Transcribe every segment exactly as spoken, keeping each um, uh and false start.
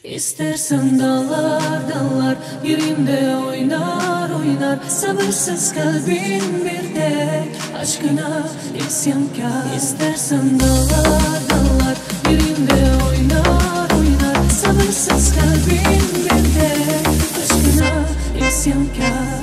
İstersen dağlar dağlar yüreğimde oynar oynar. Sabırsız kalbin bir tek aşkına isyankar. İstersen dağlar dağlar yüreğimde oynar oynar. Sabırsız kalbin bir tek aşkına isyankar.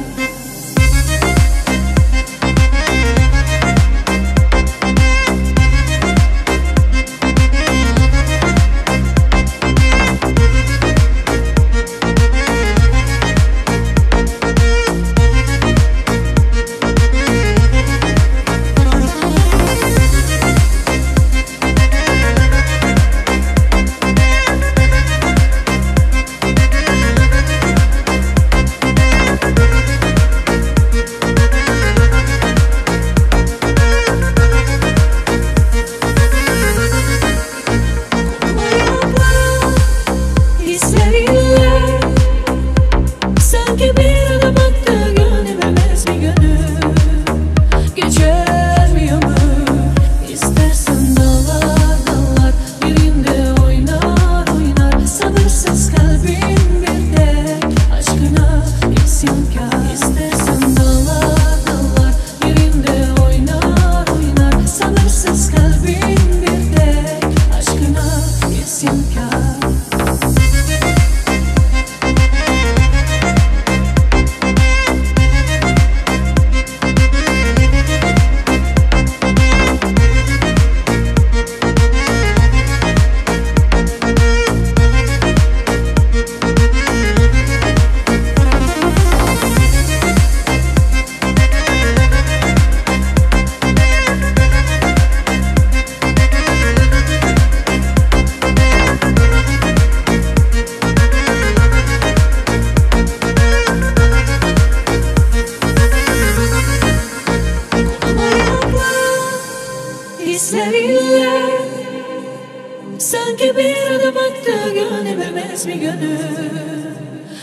Sanki bir adım attı gönlümez mi gönül.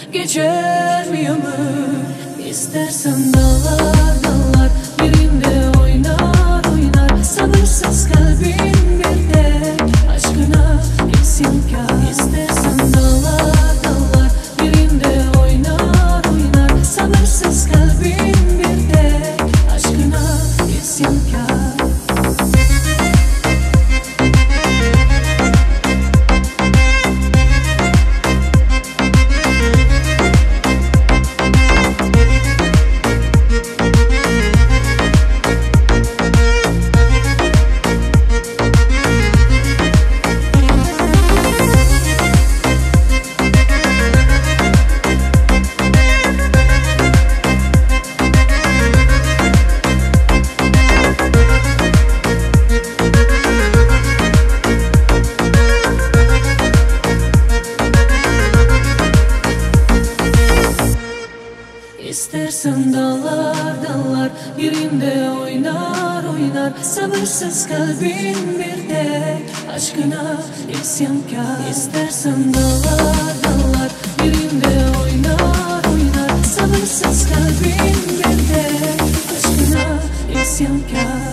Geçer mi ömür? İstersen dağlar dağlar yüreğimde oynar oynar. Sabırsız kalbin bir tek aşkına isyankar. İstersen dağlar dağlar yüreğimde oynar oynar. Sabırsız kalbin bir tek aşkına isyankar. İstersen dağlar dağlar yüreğimde oynar oynar. Sabırsız kalbin bir tek aşkına isyankar. İstersen dağlar dağlar yüreğimde oynar oynar. Sabırsız kalbin bir tek aşkına isyankar.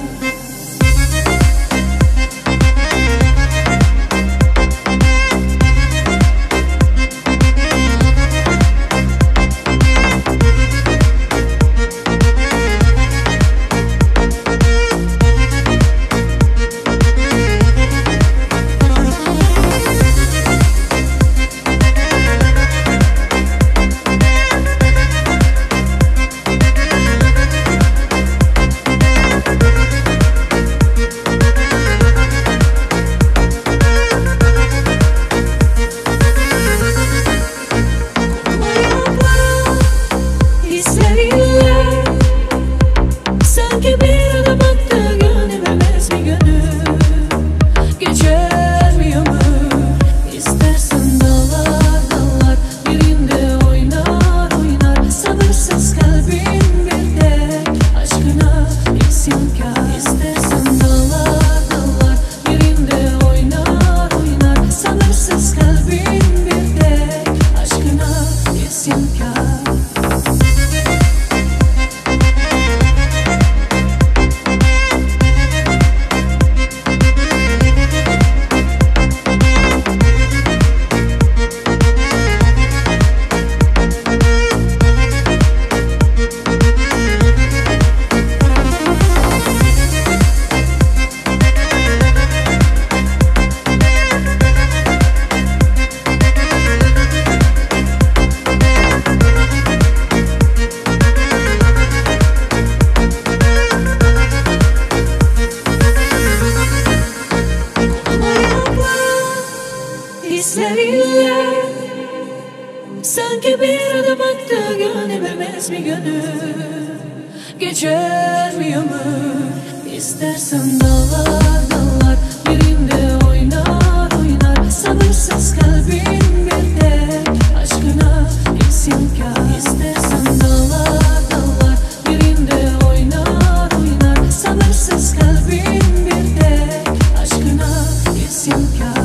seninle. Sanki bir adım attığın bilmez mi gönül? Geçer mi ömür? İstersen dağlar dağlar birinde oynar oynar. Sabırsız kalbin bir tek aşkına isyankar. İstersen dağlar dağlar birinde oynar oynar. Sabırsız kalbin bir tek aşkına isyankar.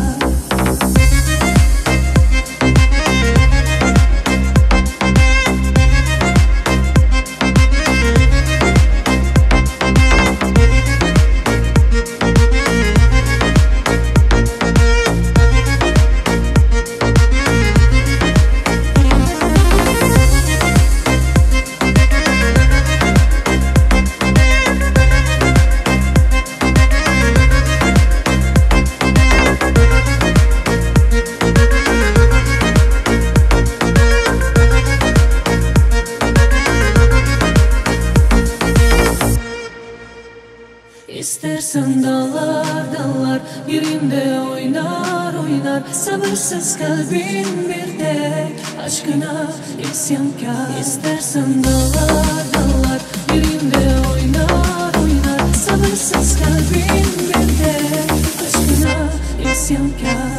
İstersen dağlar dağlar yerinde oynar oynar. Sabırsız kalbin bir tek aşkına isyankar. İstersen dağlar dağlar yerinde oynar oynar. Sabırsız kalbin bir tek aşkına isyankar.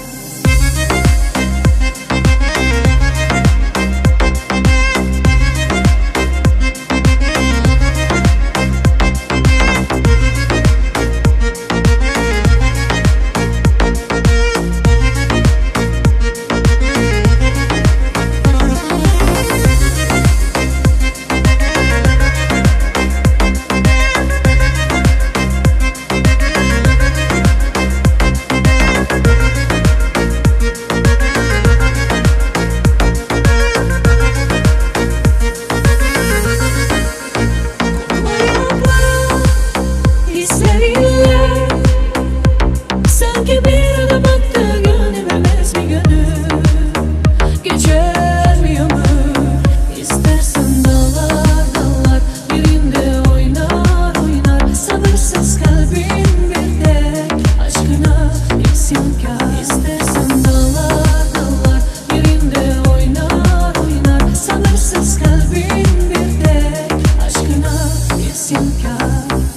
Sanki bir adım attığın bilmez mi gönül? Geçer mi ömür? İstersen dağlar dağlar birinde oynar oynar. Sabırsız kalbin bir tek aşkına isyankar. İstersen dağlar dağlar birinde oynar oynar. Sabırsız kalbin bir tek aşkına isyankar.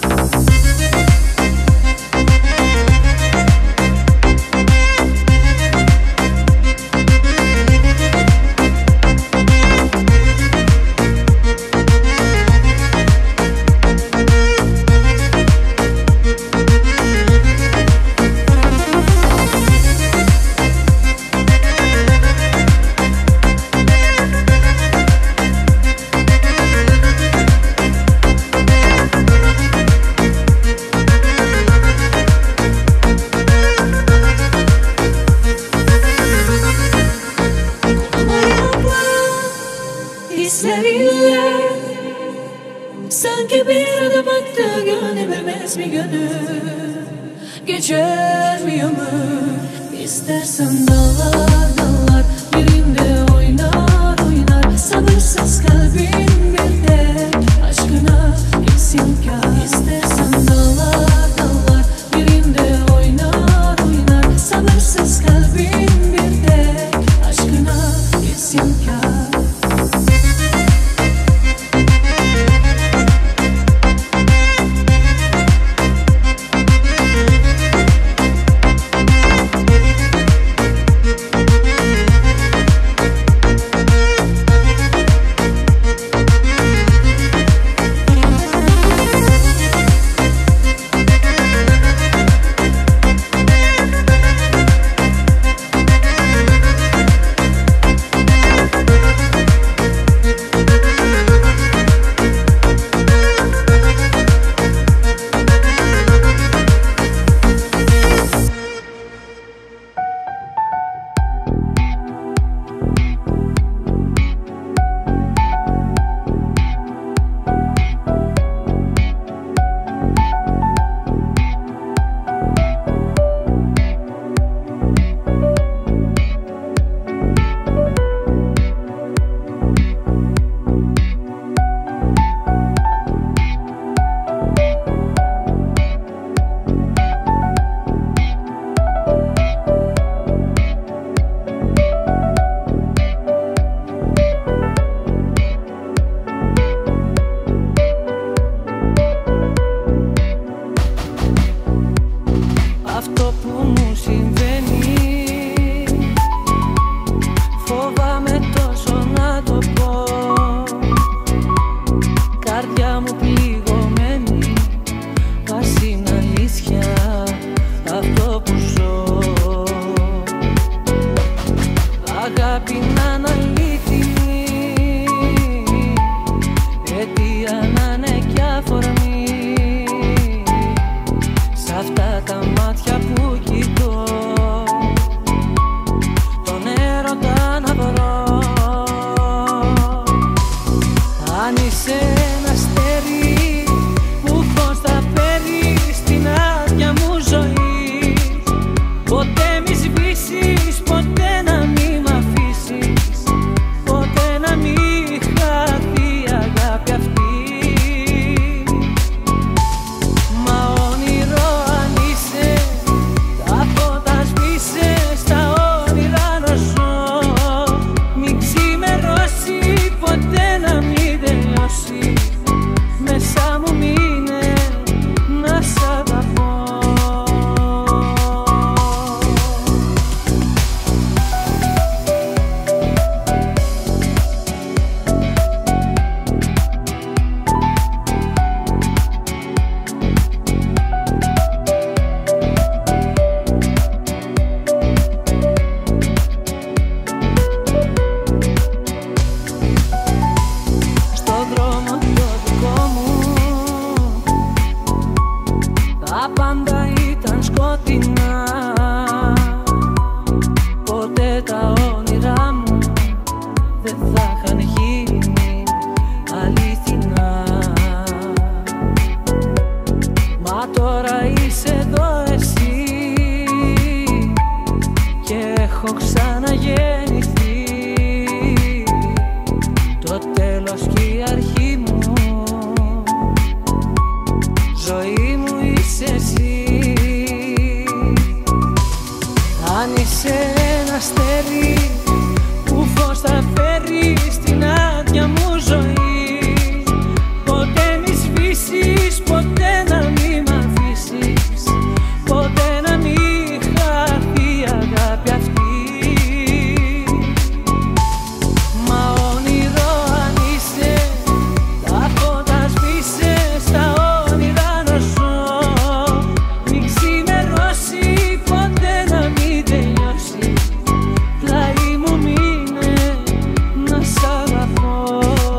Hislerinle sanki bir adım attığın bilmez mi gönül? Geçer mi ömür? İstersen dağlar dağlar birinde oynar oynar. Sabırsız kalbin bir tek aşkına isyankar. İstersen dağlar dağlar birinde oynar oynar. Sabırsız kalbin bir tek aşkına isyankar. αγάπη να είναι αλήθινη, αιτία να είναι κι αφορμή, σ' αυτά τα μάτια που κοιτώ τον έρωτα να βρω. Αν είσαι ένα αστέρι που φως θα φέρει στην άδεια μου ζωή, ποτέ μη σβήσεις, ποτέ να μη μ' αφήσεις, ποτέ να μη χαθεί η αγάπη αυτή. Μα όνειρο αν είσαι, τα φώτα σβήσε, στα όνειρα να ζω. Μη ξημερώσει, ποτέ να μη τελειώσει, μέσα μου μείνε να σ' αγαπώ. Τα πάντα ήταν σκοτεινά, ποτέ τα όνειρά μου δεν θα είχαν γίνει αληθινά. Μα τώρα είσαι εδώ εσύ και έχω ξαναγεννηθεί, το τέλος και η αρχή μου, ζωή μου είσαι εσύ. Αν είσαι ένα αστέρι που φως θα φέρει στην άδεια μου ζωή, ποτέ μη σβήσεις, ποτέ να μη μ' αφήσεις, ποτέ να μη χαθεί η αγάπη αυτή. Μα όνειρο αν είσαι, τα φώτα σβήσε, στα όνειρα να ζω. Μη ξημερώσει, ποτέ να μη τελειώσει, πλάι μου μείνε να σ' αγαπώ.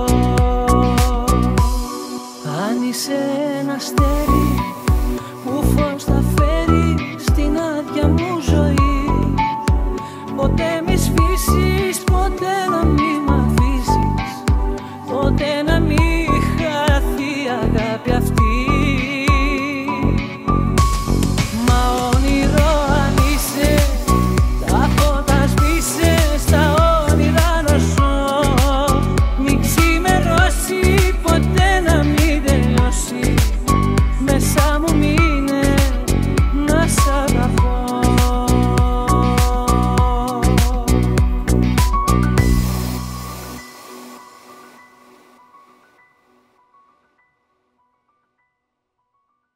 Αν είσαι ένα αστέρι που φως θα φέρει στην άδεια μου ζωή, ποτέ μη σβήσει,